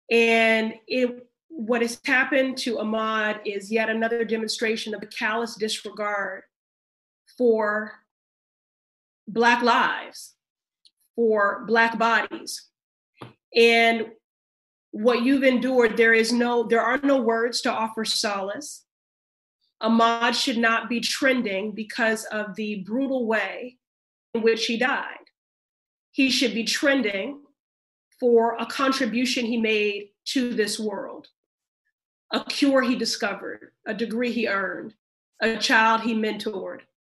And what has happened to Ahmaud is yet another demonstration of a callous disregard for Black lives, for Black bodies. And what you've endured, there are no words to offer solace. Ahmaud should not be trending because of the brutal way in which he died. He should be trending for a contribution he made to this world, a cure he discovered, a degree he earned, a child he mentored,